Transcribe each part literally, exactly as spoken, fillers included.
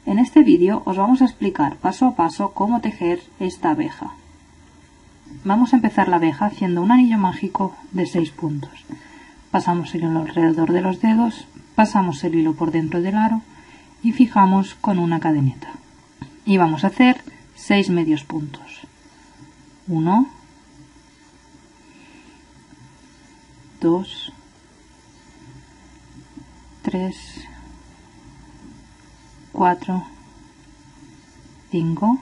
En este vídeo os vamos a explicar paso a paso cómo tejer esta abeja. Vamos a empezar la abeja haciendo un anillo mágico de seis puntos. Pasamos el hilo alrededor de los dedos, pasamos el hilo por dentro del aro y fijamos con una cadeneta. Y vamos a hacer seis medios puntos. uno, dos, tres, cuatro, cinco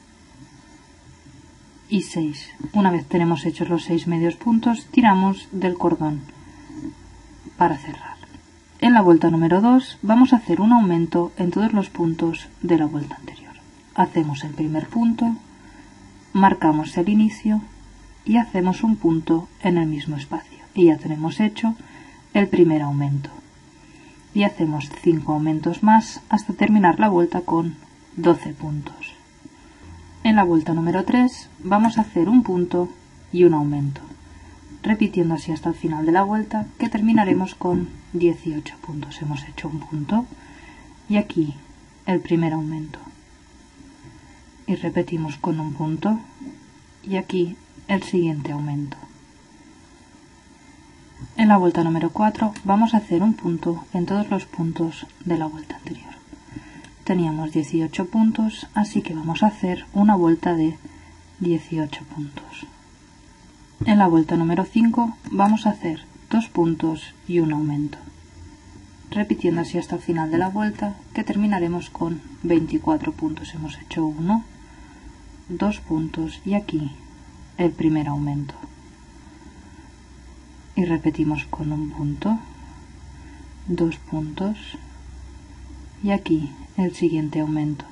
y seis. Una vez tenemos hechos los seis medios puntos, tiramos del cordón para cerrar. En la vuelta número dos vamos a hacer un aumento en todos los puntos de la vuelta anterior. Hacemos el primer punto, marcamos el inicio y hacemos un punto en el mismo espacio. Y ya tenemos hecho el primer aumento. Y hacemos cinco aumentos más hasta terminar la vuelta con doce puntos. En la vuelta número tres vamos a hacer un punto y un aumento, repitiendo así hasta el final de la vuelta, que terminaremos con dieciocho puntos. Hemos hecho un punto y aquí el primer aumento y repetimos con un punto y aquí el siguiente aumento. En la vuelta número cuatro vamos a hacer un punto en todos los puntos de la vuelta anterior. Teníamos dieciocho puntos, así que vamos a hacer una vuelta de dieciocho puntos. En la vuelta número cinco vamos a hacer dos puntos y un aumento, repitiendo así hasta el final de la vuelta, que terminaremos con veinticuatro puntos. Hemos hecho uno, dos puntos y aquí el primer aumento. Y repetimos con un punto, dos puntos y aquí el siguiente aumento.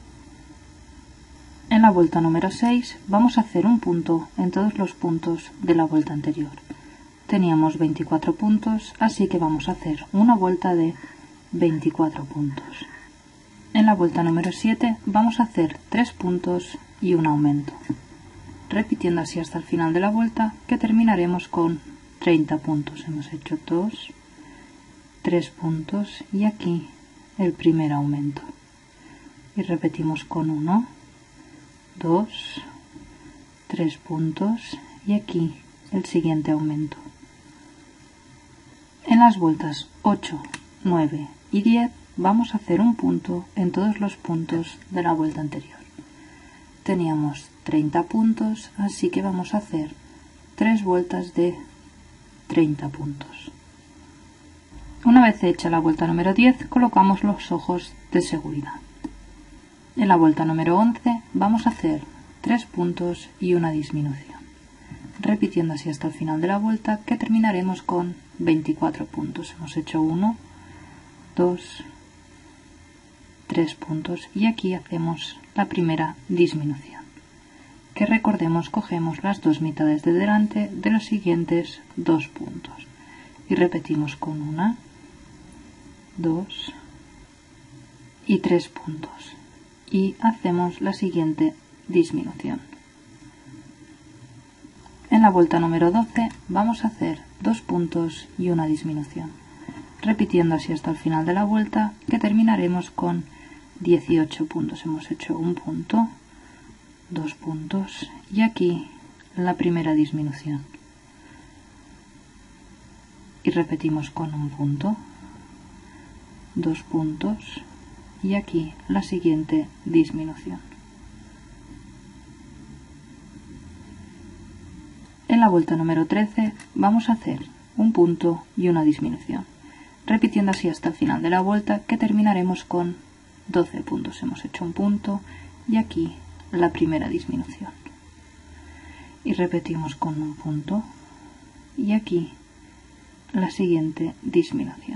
En la vuelta número seis vamos a hacer un punto en todos los puntos de la vuelta anterior. Teníamos veinticuatro puntos, así que vamos a hacer una vuelta de veinticuatro puntos. En la vuelta número siete vamos a hacer tres puntos y un aumento, repitiendo así hasta el final de la vuelta, que terminaremos con treinta puntos. Hemos hecho dos, tres puntos y aquí el primer aumento. Y repetimos con uno, dos, tres puntos y aquí el siguiente aumento. En las vueltas ocho, nueve y diez vamos a hacer un punto en todos los puntos de la vuelta anterior. Teníamos treinta puntos, así que vamos a hacer tres vueltas de treinta puntos. Una vez hecha la vuelta número diez, colocamos los ojos de seguridad. En la vuelta número once vamos a hacer tres puntos y una disminución, repitiendo así hasta el final de la vuelta, que terminaremos con veinticuatro puntos. Hemos hecho uno, dos, tres puntos y aquí hacemos la primera disminución, que recordemos cogemos las dos mitades de delante de los siguientes dos puntos y repetimos con una, dos y tres puntos y hacemos la siguiente disminución. En la vuelta número doce vamos a hacer dos puntos y una disminución, repitiendo así hasta el final de la vuelta, que terminaremos con dieciocho puntos. Hemos hecho un punto, dos puntos y aquí la primera disminución y repetimos con un punto, dos puntos y aquí la siguiente disminución. En la vuelta número trece vamos a hacer un punto y una disminución, repitiendo así hasta el final de la vuelta, que terminaremos con doce puntos. Hemos hecho un punto y aquí la primera disminución y repetimos con un punto y aquí la siguiente disminución.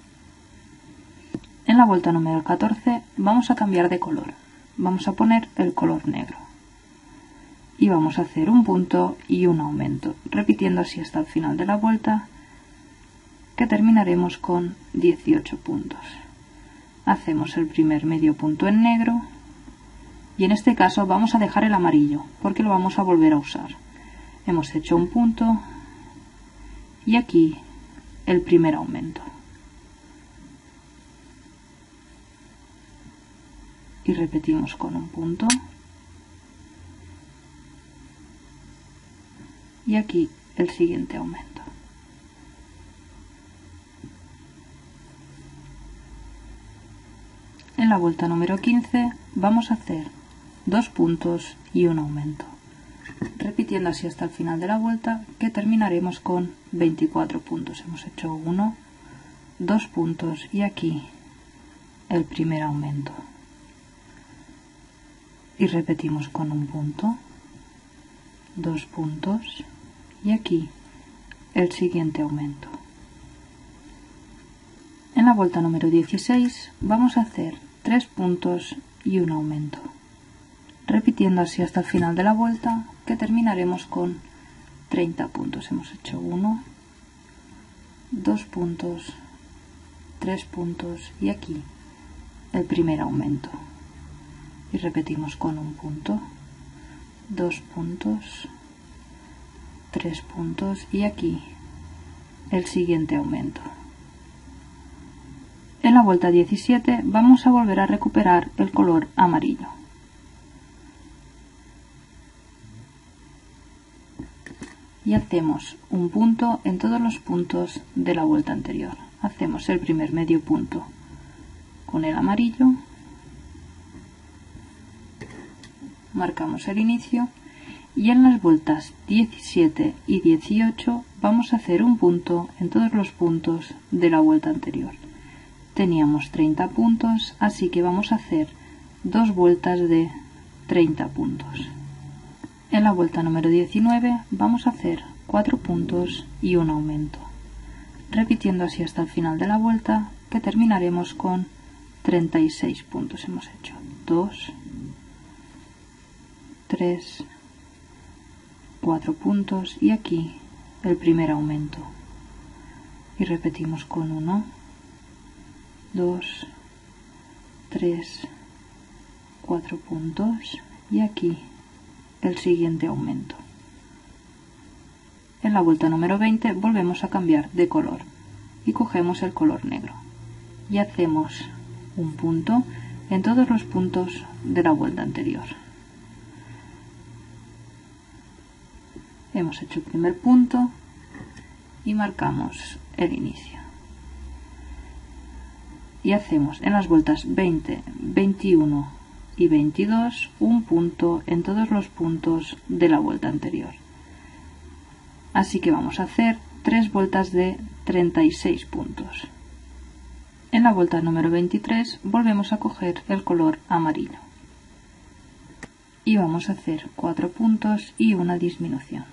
En la vuelta número catorce vamos a cambiar de color, vamos a poner el color negro y vamos a hacer un punto y un aumento, repitiendo así hasta el final de la vuelta, que terminaremos con dieciocho puntos. Hacemos el primer medio punto en negro y en este caso vamos a dejar el amarillo porque lo vamos a volver a usar. Hemos hecho un punto y aquí el primer aumento. y repetimos con un punto. Y aquí el siguiente aumento. En la vuelta número quince vamos a hacer dos puntos y un aumento, repitiendo así hasta el final de la vuelta, que terminaremos con veinticuatro puntos. Hemos hecho uno, dos puntos y aquí el primer aumento. Y repetimos con un punto, dos puntos y aquí el siguiente aumento. En la vuelta número dieciséis vamos a hacer tres puntos y un aumento, repitiendo así hasta el final de la vuelta, que terminaremos con treinta puntos. Hemos hecho uno, dos puntos, tres puntos y aquí el primer aumento. Y repetimos con un punto, dos puntos, tres puntos y aquí el siguiente aumento. En la vuelta diecisiete vamos a volver a recuperar el color amarillo. Y hacemos un punto en todos los puntos de la vuelta anterior. Hacemos el primer medio punto con el amarillo, marcamos el inicio y en las vueltas diecisiete y dieciocho vamos a hacer un punto en todos los puntos de la vuelta anterior. Teníamos treinta puntos, así que vamos a hacer dos vueltas de treinta puntos. En la vuelta número diecinueve vamos a hacer cuatro puntos y un aumento, repitiendo así hasta el final de la vuelta, que terminaremos con treinta y seis puntos. Hemos hecho dos, tres, cuatro puntos y aquí el primer aumento. Y repetimos con uno, dos, tres, cuatro puntos y aquí el siguiente aumento. En la vuelta número veinte volvemos a cambiar de color y cogemos el color negro y hacemos un punto en todos los puntos de la vuelta anterior. Hemos hecho el primer punto y marcamos el inicio. Y hacemos en las vueltas veinte, veintiuno y veintidós un punto en todos los puntos de la vuelta anterior. Así que vamos a hacer tres vueltas de treinta y seis puntos. En la vuelta número veintitrés volvemos a coger el color amarillo y vamos a hacer cuatro puntos y una disminución,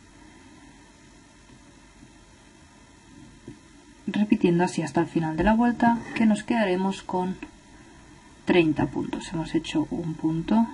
repitiendo así hasta el final de la vuelta, que nos quedaremos con treinta puntos. Hemos hecho un punto,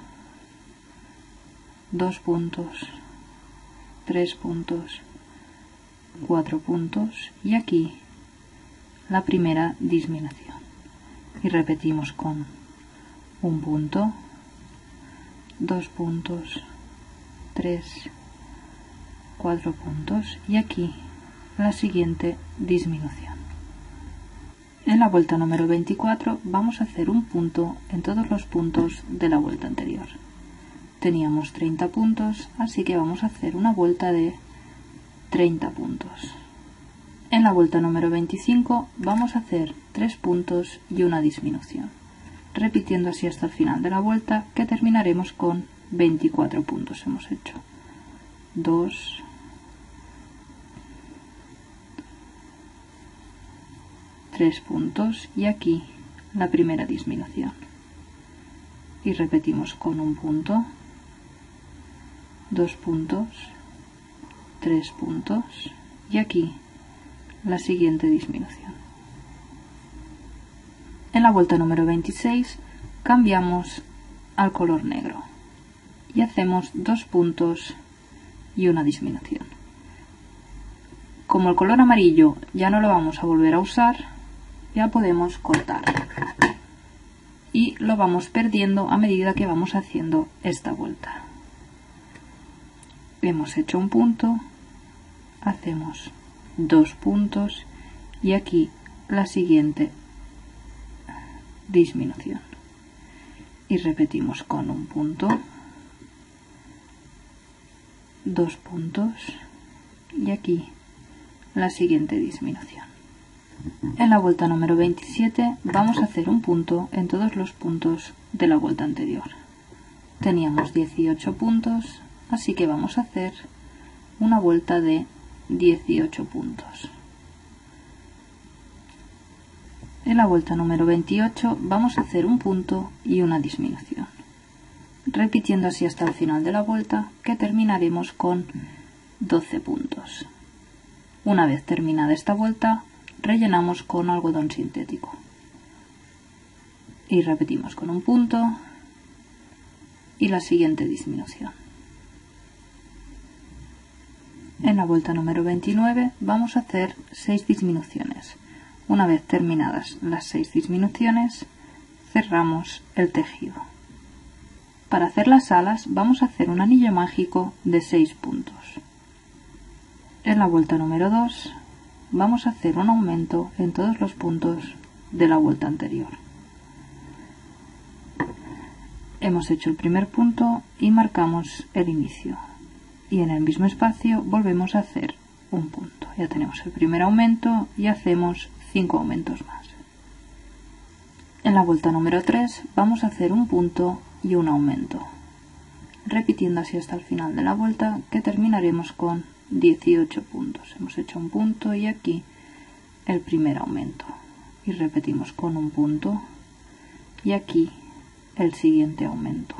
dos puntos, tres puntos, cuatro puntos y aquí la primera disminución. Y repetimos con un punto, dos puntos, tres, cuatro puntos y aquí la siguiente disminución. En la vuelta número veinticuatro vamos a hacer un punto en todos los puntos de la vuelta anterior. Teníamos treinta puntos, así que vamos a hacer una vuelta de treinta puntos. En la vuelta número veinticinco vamos a hacer tres puntos y una disminución, repitiendo así hasta el final de la vuelta, que terminaremos con veinticuatro puntos. Hemos hecho dos, tres puntos y aquí la primera disminución. Y repetimos con un punto, dos puntos, tres puntos y aquí la siguiente disminución. En la vuelta número veintiséis cambiamos al color negro y hacemos dos puntos y una disminución. Como el color amarillo ya no lo vamos a volver a usar, ya podemos cortar y lo vamos perdiendo a medida que vamos haciendo esta vuelta. Hemos hecho un punto, hacemos dos puntos y aquí la siguiente disminución. y repetimos con un punto, dos puntos y aquí la siguiente disminución. En la vuelta número veintisiete vamos a hacer un punto en todos los puntos de la vuelta anterior. Teníamos dieciocho puntos, así que vamos a hacer una vuelta de dieciocho puntos. En la vuelta número veintiocho vamos a hacer un punto y una disminución, repitiendo así hasta el final de la vuelta, que terminaremos con doce puntos. Una vez terminada esta vuelta, rellenamos con algodón sintético y repetimos con un punto y la siguiente disminución. En la vuelta número veintinueve vamos a hacer seis disminuciones. Una vez terminadas las seis disminuciones, cerramos el tejido. Para hacer las alas vamos a hacer un anillo mágico de seis puntos. En la vuelta número dos vamos a hacer un aumento en todos los puntos de la vuelta anterior. Hemos hecho el primer punto y marcamos el inicio. Y en el mismo espacio volvemos a hacer un punto. Ya tenemos el primer aumento y hacemos cinco aumentos más. En la vuelta número tres vamos a hacer un punto y un aumento, repitiendo así hasta el final de la vuelta, que terminaremos con dieciocho puntos. Hemos hecho un punto y aquí el primer aumento y repetimos con un punto y aquí el siguiente aumento.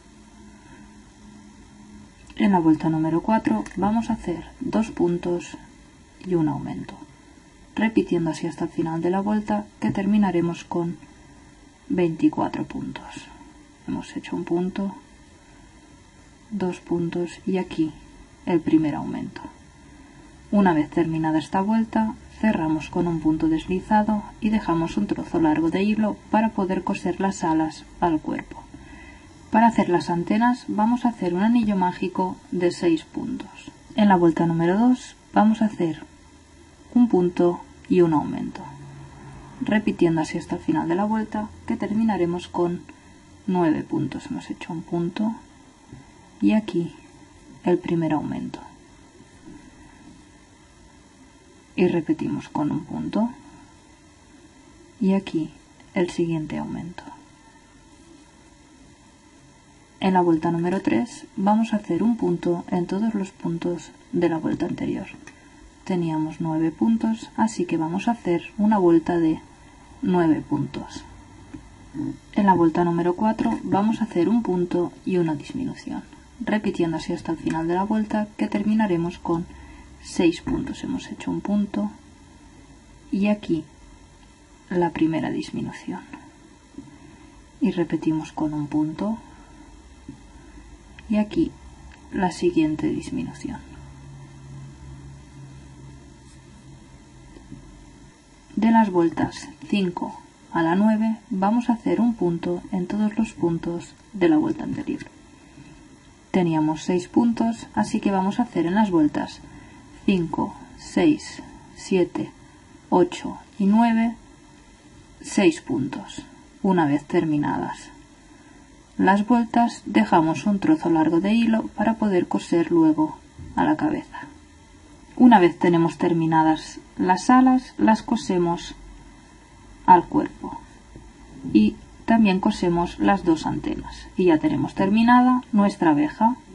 En la vuelta número cuatro vamos a hacer dos puntos y un aumento, repitiendo así hasta el final de la vuelta, que terminaremos con veinticuatro puntos. Hemos hecho un punto, dos puntos y aquí el primer aumento. Una vez terminada esta vuelta, cerramos con un punto deslizado y dejamos un trozo largo de hilo para poder coser las alas al cuerpo. Para hacer las antenas vamos a hacer un anillo mágico de seis puntos. En la vuelta número dos vamos a hacer un punto y un aumento, repitiendo así hasta el final de la vuelta, que terminaremos con nueve puntos. Hemos hecho un punto y aquí el primer aumento y repetimos con un punto y aquí el siguiente aumento. En la vuelta número tres vamos a hacer un punto en todos los puntos de la vuelta anterior. Teníamos nueve puntos, así que vamos a hacer una vuelta de nueve puntos. En la vuelta número cuatro vamos a hacer un punto y una disminución, repitiendo así hasta el final de la vuelta, que terminaremos con seis puntos. Hemos hecho un punto y aquí la primera disminución y repetimos con un punto y aquí la siguiente disminución. De las vueltas cinco a la nueve vamos a hacer un punto en todos los puntos de la vuelta anterior. Teníamos seis puntos, así que vamos a hacer en las vueltas cinco, seis, siete, ocho y nueve seis puntos. Una vez terminadas las vueltas, dejamos un trozo largo de hilo para poder coser luego a la cabeza. Una vez tenemos terminadas las alas, las cosemos al cuerpo y también cosemos las dos antenas y ya tenemos terminada nuestra abeja.